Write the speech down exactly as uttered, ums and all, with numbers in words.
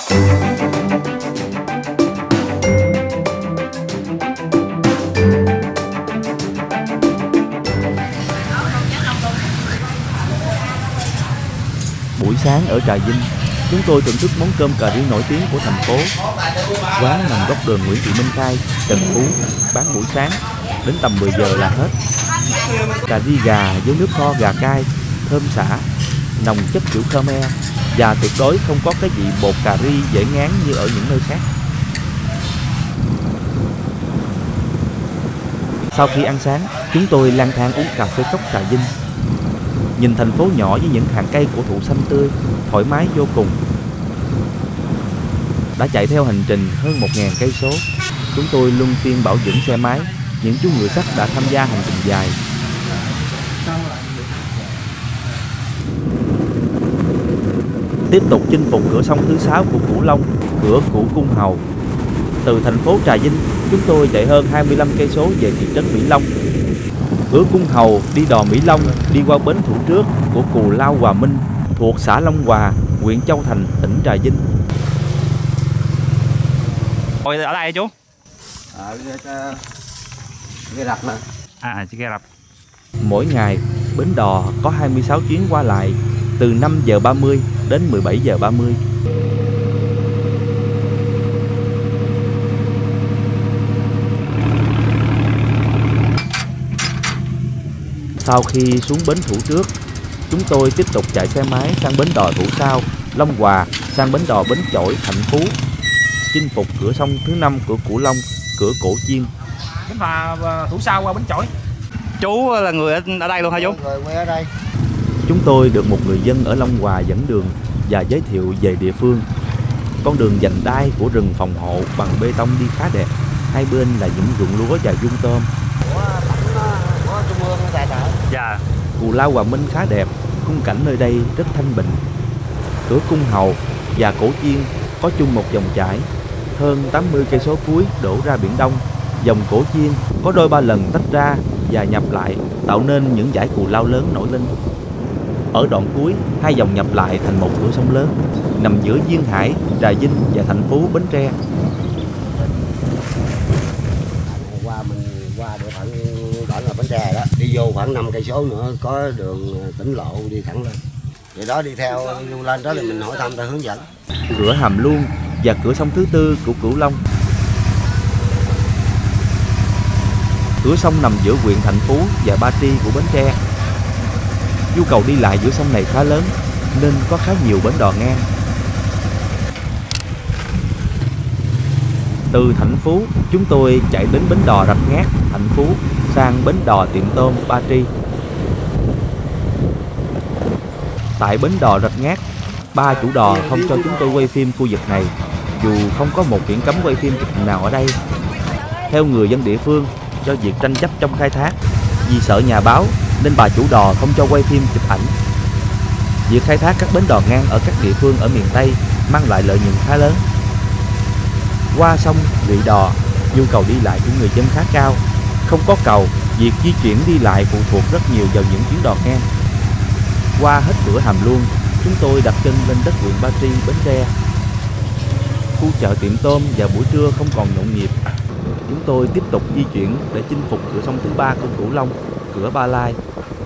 Buổi sáng ở Trà Vinh, chúng tôi thưởng thức món cơm cà ri nổi tiếng của thành phố. Quán nằm góc đường Nguyễn Thị Minh Khai, Trần Phú, bán buổi sáng, đến tầm mười giờ là hết. Cà ri gà với nước kho gà cay, thơm xả, nồng chất kiểu Khmer và tuyệt đối không có cái vị bột cà ri dễ ngán như ở những nơi khác. Sau khi ăn sáng, chúng tôi lang thang uống cà phê cốc Trà Vinh. Nhìn thành phố nhỏ với những hàng cây cổ thụ xanh tươi, thoải mái vô cùng. Đã chạy theo hành trình hơn một nghìn cây số, chúng tôi luân phiên bảo dưỡng xe máy. Những chú ngựa sắt đã tham gia hành trình dài. Tiếp tục chinh phục cửa sông thứ sáu của Cửu Long, cửa Cửu Cung Hầu. Từ thành phố Trà Vinh, chúng tôi chạy hơn hai mươi lăm cây số về thị trấn Mỹ Long. Cửa Cung Hầu đi đò Mỹ Long, đi qua bến Thủ Trước của Cù Lao Hòa Minh, thuộc xã Long Hòa, huyện Châu Thành, tỉnh Trà Vinh. Ôi, ở đây chú? Ở Ghe Rập mà. À, Ghe Rập. Mỗi ngày, bến đò có hai mươi sáu chuyến qua lại, từ năm giờ ba mươi đến mười bảy giờ ba mươi. Sau khi xuống bến Thủ Trước, chúng tôi tiếp tục chạy xe máy sang bến đò Thủ Sau, Long Hòa, sang bến đò Bến Chổi, Thạnh Phú, chinh phục cửa sông thứ năm của Cửu Long, cửa Cổ Chiên. Bến Hòa Thủ Sau qua Bến Chổi. Chú là người ở đây luôn hả chú? Người quê ở đây. Chúng tôi được một người dân ở Long Hòa dẫn đường và giới thiệu về địa phương. Con đường vành đai của rừng phòng hộ bằng bê tông đi khá đẹp. Hai bên là những ruộng lúa và vuông tôm. Dạ. Cù Lao Hòa Minh khá đẹp, khung cảnh nơi đây rất thanh bình. Cửa Cung Hầu và Cổ Chiên có chung một dòng chảy, hơn tám mươi cây số cuối đổ ra biển Đông. Dòng Cổ Chiên có đôi ba lần tách ra và nhập lại, tạo nên những dải cù lao lớn nổi lên. Ở đoạn cuối, hai dòng nhập lại thành một cửa sông lớn, nằm giữa Duyên Hải, Trà Vinh và thành phố Bến Tre. Qua mình qua được khoảng đoạn là Bến Tre đó, đi vô khoảng năm cây số nữa có đường tỉnh lộ đi thẳng lên. Vậy đó đi theo lên đó thì mình hỏi thăm ta hướng dẫn. Cửa Hàm Luông và cửa sông thứ tư của Cửu Long. Cửa sông nằm giữa huyện Thạnh Phú và Ba Tri của Bến Tre. Nhu cầu đi lại giữa sông này khá lớn nên có khá nhiều bến đò ngang. Từ Thạnh Phú, chúng tôi chạy đến bến đò Rạch Ngát, Thạnh Phú, sang bến đò Tiệm Tôm, Ba Tri. Tại bến đò Rạch Ngát, ba chủ đò không cho chúng tôi quay phim khu vực này, dù không có một biển cấm quay phim chụp nào ở đây. Theo người dân địa phương, do việc tranh chấp trong khai thác, vì sợ nhà báo nên bà chủ đò không cho quay phim chụp ảnh. Việc khai thác các bến đò ngang ở các địa phương ở miền Tây mang lại lợi nhuận khá lớn. Qua sông lụy đò, nhu cầu đi lại của người dân khá cao. Không có cầu, việc di chuyển đi lại phụ thuộc rất nhiều vào những chuyến đò ngang. Qua hết cửa Hàm Luông, chúng tôi đặt chân lên đất huyện Ba Tri, Bến Tre. Khu chợ Tiệm Tôm vào buổi trưa không còn nhộn nhịp. Chúng tôi tiếp tục di chuyển để chinh phục cửa sông thứ ba của Cửu Long, cửa Ba Lai.